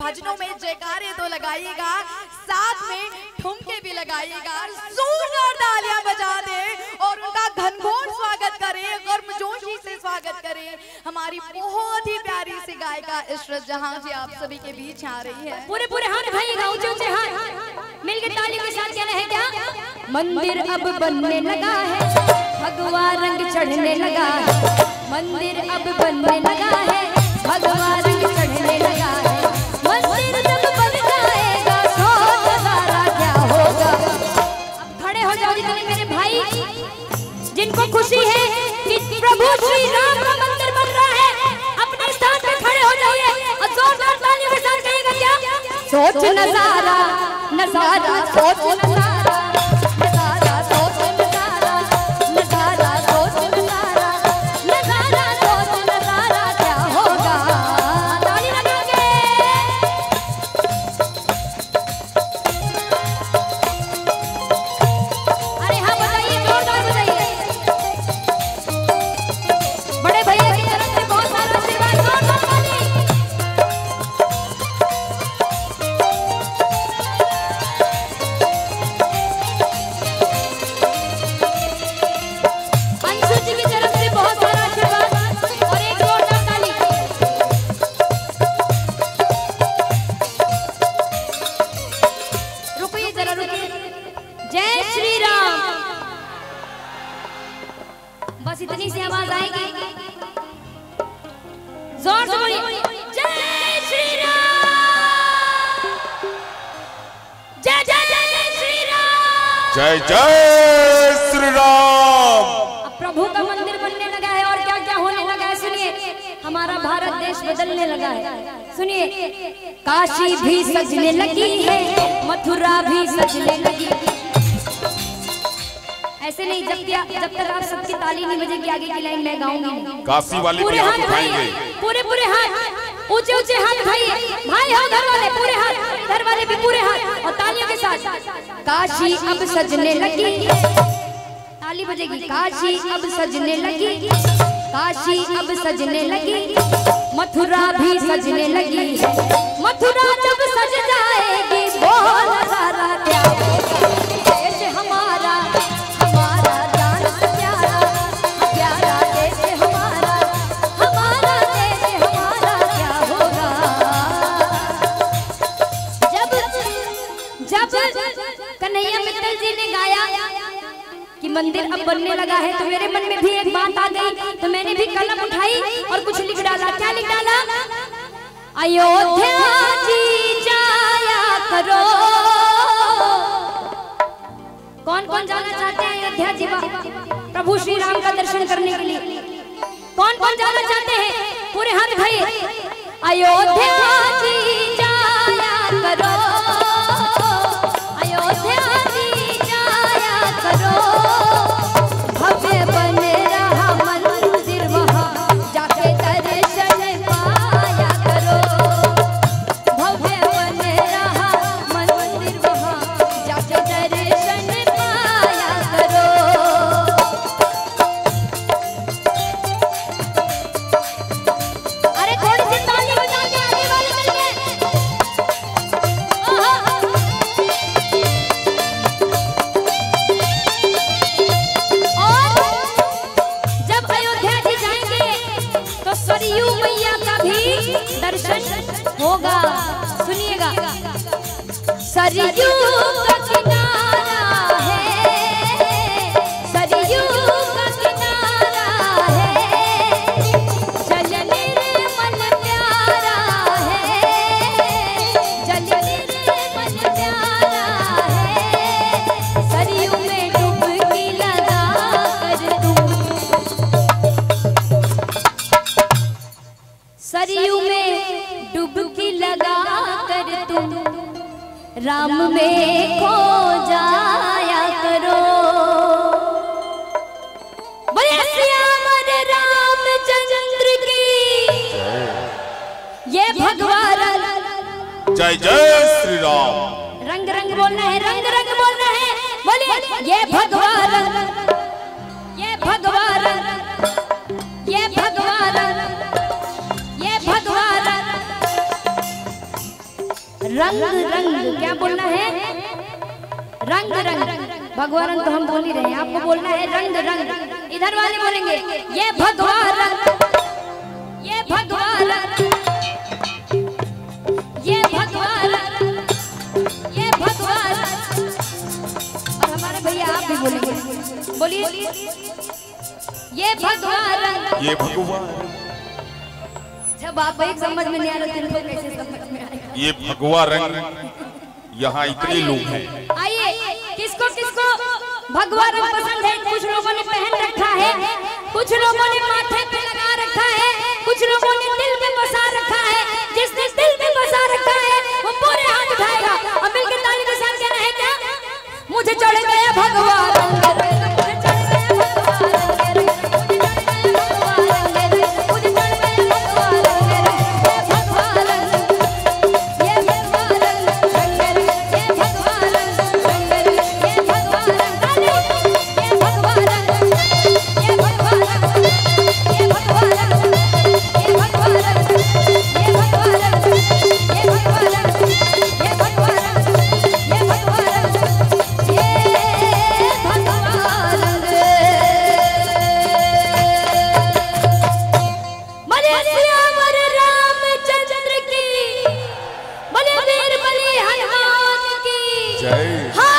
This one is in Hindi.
भजनों में जयकारे तो लगाइएगा, साथ में ठुमके भी लगाइएगा, जोरदार तालियां बजा दे और उनका घनघोर स्वागत करें, गर्मजोशी से स्वागत करें। हमारी बहुत ही प्यारी सी गायिका इशरत जहां जी आप सभी के बीच आ रही है। पूरे पूरे हाथ उठाइएगा, ऊंचे ऊंचे हाथ मिलकर ताली के साथ कहना है क्या? मंदिर अब बनने लगा है, भगवा रंग चढ़ने लगा है, मंदिर अब बनने लगा है, भगवा रंग चढ़ने लगा है, मंदिर जब बन जाएगा सो नजारा क्या होगा। अब खड़े हो जाओ जितने मेरे भाई जिनको खुशी है कि प्रभु श्री राम का मंदिर बन रहा है, अपने स्थान पे खड़े हो जाइए और जोरदार तालियों के साथ कहिएगा क्या? सोच नजारा नजारा सोच नजारा नजारा सोच नजारा नजारा सोच नजारा नजारा सोच नजारा क्या होगा। ताली लगा के अरे हाँ बताइए, जोरदार बताइए। बड़े भैया की तरफ से बहुत सारा आशीर्वाद, जोरदार ताली। अंशु जी की तरफ से बहुत सारा आशीर्वाद और एक जोरदार ताली। रुकिए जरा रुकिए। जय श्री राम, बस इतनी सी आवाज आएगी, जोर से बोलिए जय श्री राम, जय जय जय श्री राम, जय जय श्री राम। अब प्रभु का मंदिर बनने लगा है और क्या क्या होने लगा है सुनिए। हमारा भारत देश बदलने लगा है, सुनिए। काशी भी सजने लगी है, मथुरा भी सजने लगी। ऐसे नहीं, जब तक आप सबकी ताली नहीं बजेगी आगे की लाइन मैं गाऊंगी नहीं। काशी वाले पूरे भी हाथ हाथ उठाइए, उठाएंगे। पूरे पूरे हाथ ऊंचे ऊंचे हाथ उठाइए। भाई हो घर वाले पूरे हाथ, घर वाले भी पूरे हाथ और तालियों के साथ। काशी अब सजने लगी, ताली बजेगी। काशी अब सजने लगी, काशी अब सजने लगी, मथुरा भी सजने लगी। मथुरा जब सज जाएगी वो नजारा क्या होगा। देश हमारा हमारा जान से प्यारा, प्यारा देश हमारा, हमारा देश हमारा क्या होगा। जब कन्हैया मित्तल जी ने गाया कि मंदिर अब बनने लगा है तो मेरे मन में भी एक बात आ गई, तो मैंने भी कलम उठाई और कुछ लिख डाला। क्या लिख डाला? अयोध्या जी जाया करो। कौन कौन जाना चाहते हैं अयोध्या जी प्रभु श्री राम का दर्शन करने के लिए? कौन कौन जाना चाहते हैं? पूरे हाथ उठाइए। अयोध्या जी जाया करो, अयोध्या जी जाया करो, भव्य बन रहा मंदिर वहाँ जाके दर्शन पाया करो, भव्य बन रहा मंदिर वहाँ जाके दर्शन पाया करो। अरे थोड़ी सी ताली बजा के आगे वाले मिल गए। और जब अयोध्या जी जाएंगे तो सरयू मैया का भी दर्शन होगा। सुनिएगा, सरयू का किनारा है, सरयू का किनारा है, जल निर्मल प्यारा है, जल निर्मल प्यारा है, सरयू में डुबकी लगा कर तुम, सरयू में डुबकी लगा कर तुम राम में खो जाया करो। बोले श्यामर रामचंद्र की ये भगवान। जय जय श्री राम। रंग रंग बोलना है, रंग रंग बोलना है। बोलिए ये भगवान, ये भगवान, ये भगवान, ये भगवान। रंग रंग क्या बोलना है? रंग रंग। भगवा रंग तो हम बोल ही रहे हैं, आपको बोलना है रंग रंग। इधर वाले बोलेंगे ये भगवा रंग, ये भगवा रंग, ये भगवा रंग, ये भगवा रंग। और हमारे भैया आप भी बोलेंगे, बोलिए ये भगवा रंग, ये भगवा। जब आप एक समझ में नहीं आ रहा तो कैसे समझ में आएगा? ये भगवा रंग, यहाँ इतने लोग हैं। आइए, किसको किसको भगवा रंग पसंद है? कुछ लोगों ने पहन रखा है, कुछ लोगों ने माथे पे लगा रखा है, कुछ लोगों ने दिल में बसा रखा है। जिसने दिल में बसा रखा है वो पूरे हाथ उठाएगा और मिलकर ताली के साथ कहना है क्या? मुझे चढ़ गया भगवा रंग, मुझे चढ़ गया भगवा रंग, मुझे चढ़ गया भगवा रंग, ये भगवा रंग, ये भगवा रंग, ये भगवा रंग, ये भगवा रंग, ये भगवा रंग, ये भगवा रंग, ये भगवा रंग, ये भगवा रंग, ये भगवा रंग, ये भगवा रंग, ये भगवा रंग, ये भगवा रंग। बोले सियावर रामचंद्र की, बोले वीर बलि हनुमान की जय। हाँ।